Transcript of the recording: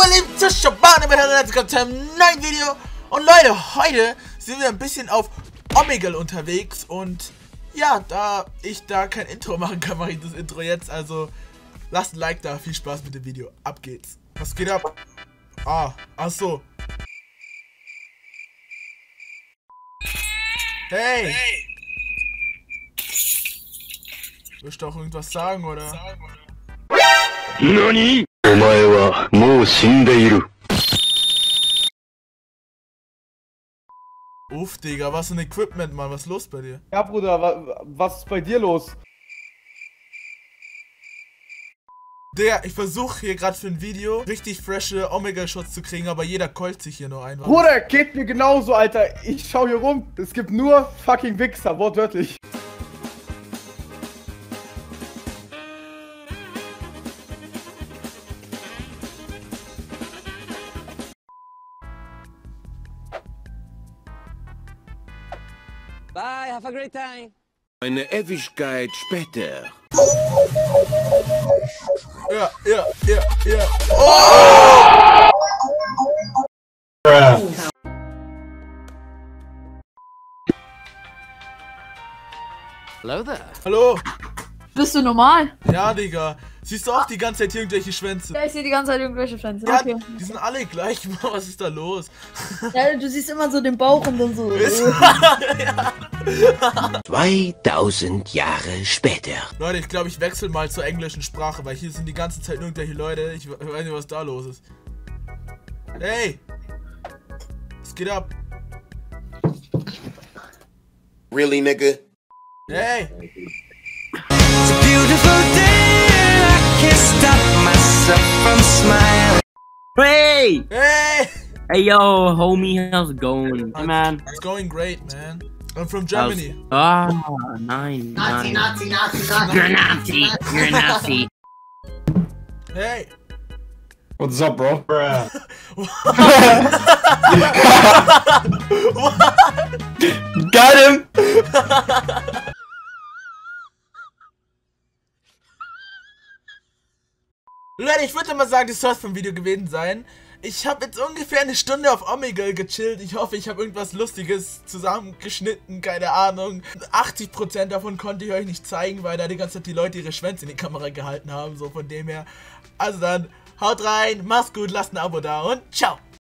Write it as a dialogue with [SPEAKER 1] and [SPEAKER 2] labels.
[SPEAKER 1] meine lieben Zuschauer, mit einem neuen Video. Und Leute, heute sind wir ein bisschen auf Omegle unterwegs. Und ja, da ich da kein Intro machen kann, mache ich das Intro jetzt. Also lasst ein Like da, viel Spaß mit dem Video. Ab geht's. Was geht ab? Ach so. Hey! Willst du auch irgendwas sagen, oder?
[SPEAKER 2] NANI? お前はもう死んでいる。
[SPEAKER 1] Uff, Digga, was für ein Equipment, Mann. Was ist los bei dir?
[SPEAKER 3] Ja, Bruder, was ist bei dir los?
[SPEAKER 1] Digga, ich versuche hier gerade für ein Video richtig frische Omegle-Shots zu kriegen, aber jeder keult sich hier nur ein.
[SPEAKER 3] Bruder, geht mir genauso, Alter. Ich schau hier rum. Es gibt nur fucking Wichser, wortwörtlich.
[SPEAKER 4] Bye, have a great time.
[SPEAKER 2] Eine Ewigkeit später.
[SPEAKER 1] Ja. Oh!
[SPEAKER 4] Hello there.
[SPEAKER 1] Hallo?
[SPEAKER 5] Bist du normal?
[SPEAKER 1] Ja, Digga. Siehst du auch die ganze Zeit hier irgendwelche Schwänze?
[SPEAKER 5] Ja, ich sehe die ganze Zeit irgendwelche Schwänze.
[SPEAKER 1] Ja,
[SPEAKER 5] Okay.
[SPEAKER 1] die sind alle gleich. Was ist da los?
[SPEAKER 5] Ja, du siehst immer so den Bauch und dann so.
[SPEAKER 2] 2000 Jahre später.
[SPEAKER 1] Leute, ich glaube, ich wechsle mal zur englischen Sprache, weil hier sind die ganze Zeit irgendwelche Leute. Ich weiß nicht, was da los ist. Hey! Was geht ab?
[SPEAKER 6] Really, nigga?
[SPEAKER 1] Hey!
[SPEAKER 7] It's a beautiful day, I can't stop myself from smiling.
[SPEAKER 8] Hey!
[SPEAKER 1] Hey!
[SPEAKER 8] Hey yo, homie, how's it going? Hey man.
[SPEAKER 1] It's going great, man. I'm from Germany.
[SPEAKER 8] Nine. Nazi. You're a Nazi. You're a Nazi.
[SPEAKER 1] Hey!
[SPEAKER 3] What's up, bro? Got him!
[SPEAKER 1] Leute, ich würde mal sagen, das soll es vom Video gewesen sein. Ich habe jetzt ungefähr eine Stunde auf Omegle gechillt. Ich hoffe, ich habe irgendwas Lustiges zusammengeschnitten, keine Ahnung. 80% davon konnte ich euch nicht zeigen, weil da die ganze Zeit die Leute ihre Schwänze in die Kamera gehalten haben. So von dem her. Also dann, haut rein, macht's gut, lasst ein Abo da und ciao!